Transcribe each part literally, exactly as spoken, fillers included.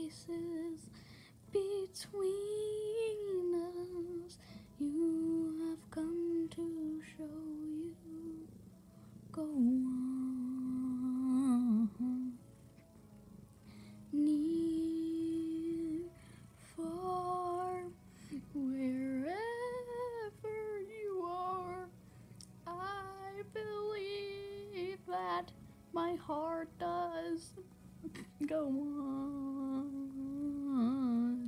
spaces between us. You have come to show you. Go on. Near, far, wherever you are, I believe that my heart does. Go on.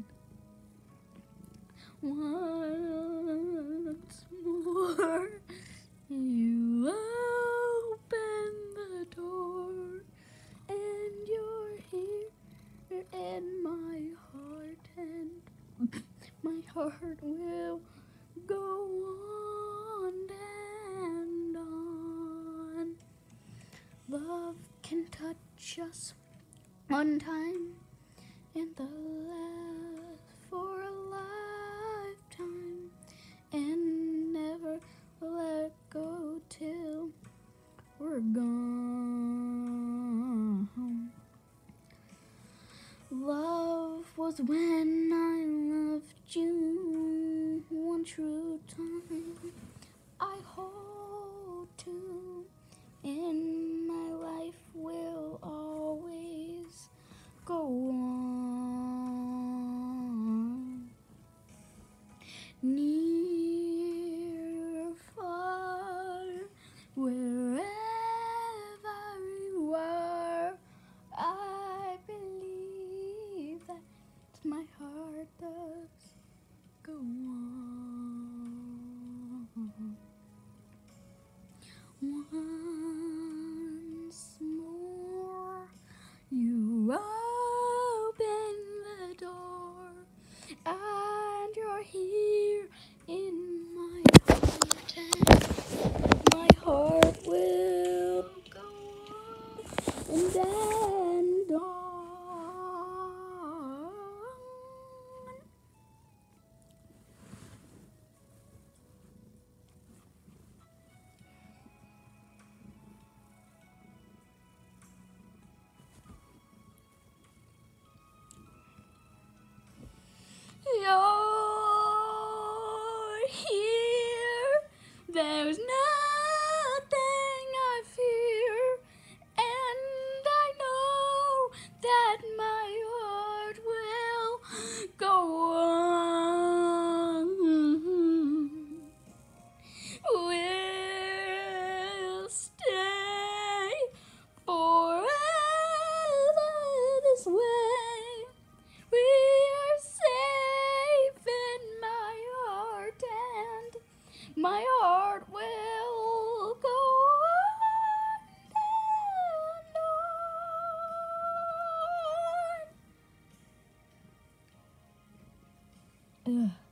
Once more, you open the door, and you're here in my heart, and my heart will go on and on. Love can touch us one time and the last for a lifetime, and never let go till we're gone. Love was when I loved you one true time. I hold to, and my life will always go on. Near, far, wherever you are, I believe that my heart does go on. Once more, you open the door, and you're here in my heart, and my heart will go on and on. You're here, there's nothing I fear, and I know that my heart will go on. We'll stay forever this way. We are safe in my heart, and my heart will go on and on. Ugh.